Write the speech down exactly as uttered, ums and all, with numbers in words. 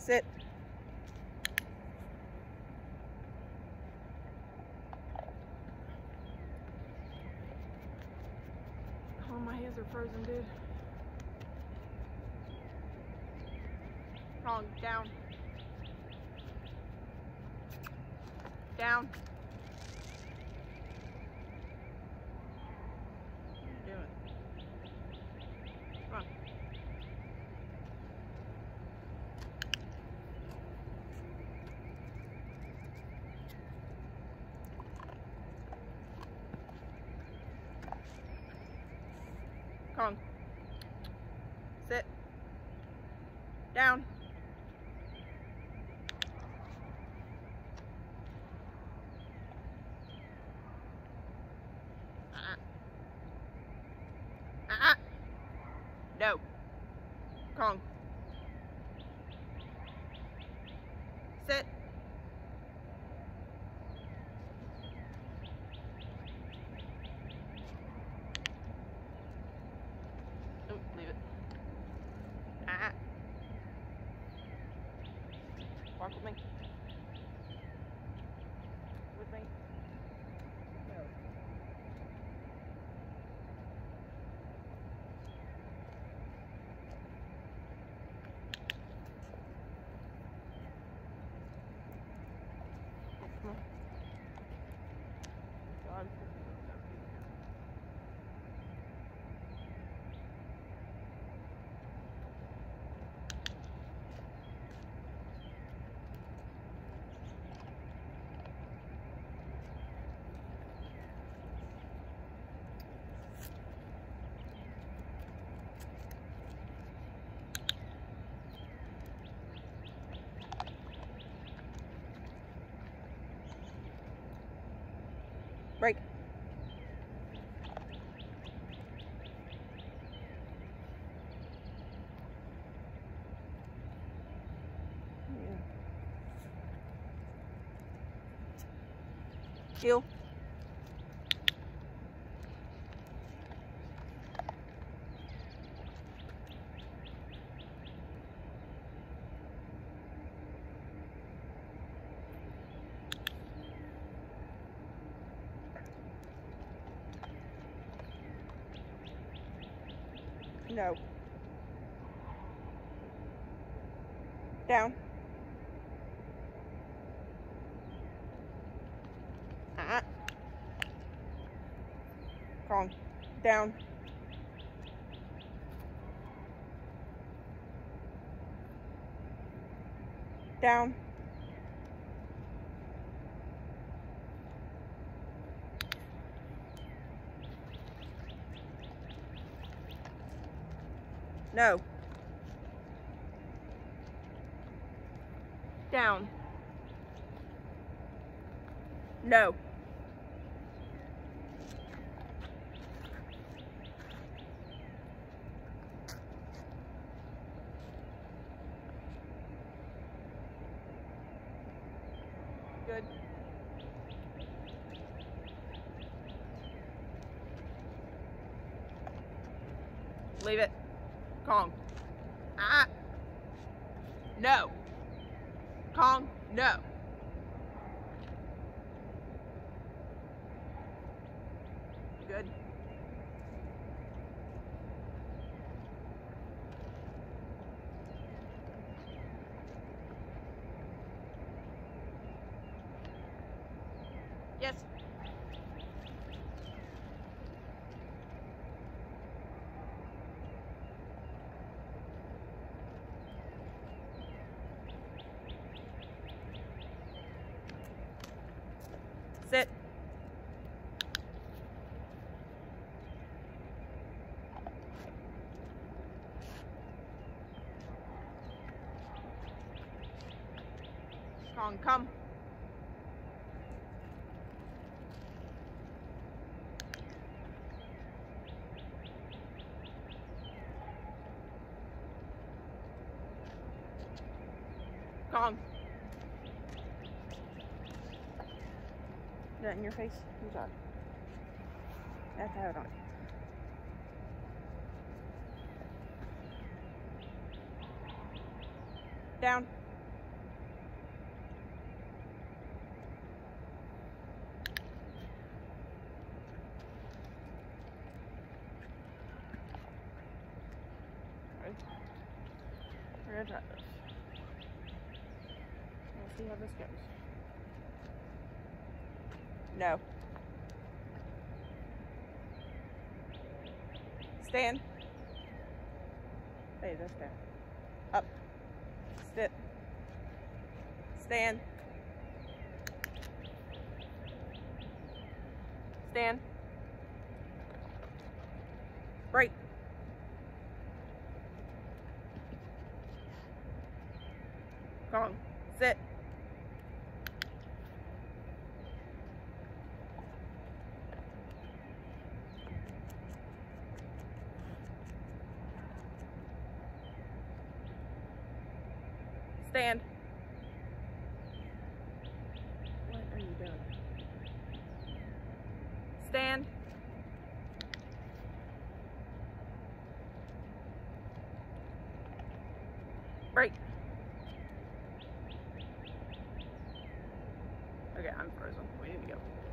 Sit. Oh, my hands are frozen, dude. Wrong. Down. Down. What are you doing? Come on. Kong. Sit. Down. Uh-uh. Uh-uh. No. Kong. Sit. Oh, leave it. Ah. Walk with me. With me. No. Come on. God. Break. Yeah. Chill. No. Down. Uh-uh. Kong. Down. Down. No. Down. No. Good. Leave it. Kong. Ah. No. Kong, no. Good. Yes. Sit. Kong, come. Kong. Is that in your face? Who's that? I have to have it on. Down. We're gonna try this. Let's see how this goes. No. Stand. Hey, that's down. Up. Sit. Stand. Stand. Break. Come on. Sit. Stand. What are you doing? Stand. Break. Okay, I'm frozen. We need to go.